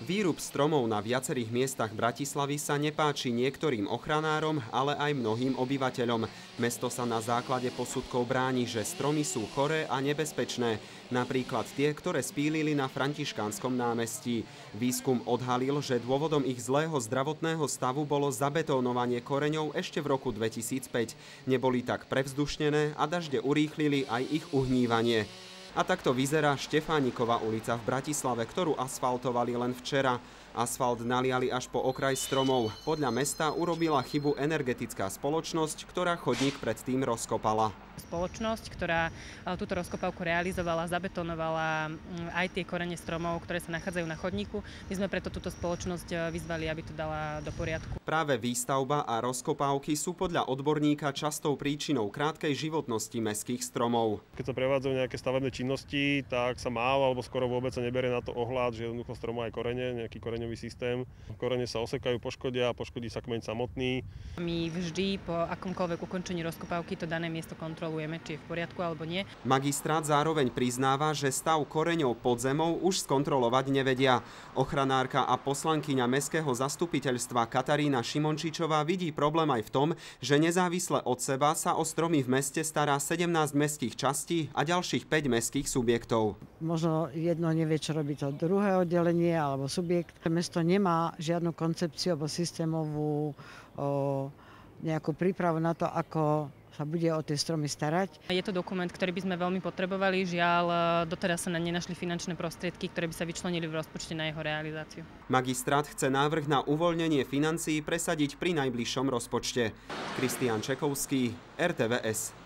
Výrub stromov na viacerých miestach Bratislavy sa nepáči niektorým ochranárom, ale aj mnohým obyvateľom. Mesto sa na základe posudkov bráni, že stromy sú choré a nebezpečné. Napríklad tie, ktoré spílili na Františkánskom námestí. Výskum odhalil, že dôvodom ich zlého zdravotného stavu bolo zabetónovanie koreňov ešte v roku 2005. Neboli tak prevzdušnené a dažde urýchlili aj ich uhnívanie. A takto vyzerá Štefánikova ulica v Bratislave, ktorú asfaltovali len včera. Asfalt naliali až po okraj stromov. Podľa mesta urobila chybu energetická spoločnosť, ktorá chodník predtým rozkopala. Spoločnosť, ktorá túto rozkopávku realizovala, zabetonovala aj tie korene stromov, ktoré sa nachádzajú na chodníku. My sme preto túto spoločnosť vyzvali, aby to dala do poriadku. Práve výstavba a rozkopávky sú podľa odborníka častou príčinou krátkej životnosti mestských stromov. Keď sa prevádzajú nejaké stavebné činnosti, tak sa málo alebo skoro vôbec sa neberie na to ohľad, že jednoducho strom má aj korene, nejaký koreňový systém. Korene sa osekajú, poškodia a poškodí sa kmeň samotný. My vždy po akomkoľvek ukončení rozkopávky to dané miesto kontrolujeme, či je v poriadku alebo nie. Magistrát zároveň priznáva, že stav koreňov pod zemou už skontrolovať nevedia. Ochranárka a poslankyňa mestského zastupiteľstva Katarína Šimončičová vidí problém aj v tom, že nezávisle od seba sa o stromy v meste stará 17 mestských častí a ďalších 5 mestských subjektov. Možno jedno nevie, čo robí to druhé oddelenie alebo subjekt. Mesto nemá žiadnu koncepciu alebo systémovú nejakú prípravu na to, ako sa bude o tie stromy starať. Je to dokument, ktorý by sme veľmi potrebovali, žiaľ doteraz sa nenašli finančné prostriedky, ktoré by sa vyčlenili v rozpočte na jeho realizáciu. Magistrát chce návrh na uvoľnenie financií presadiť pri najbližšom rozpočte. Kristián Čekovský, RTVS.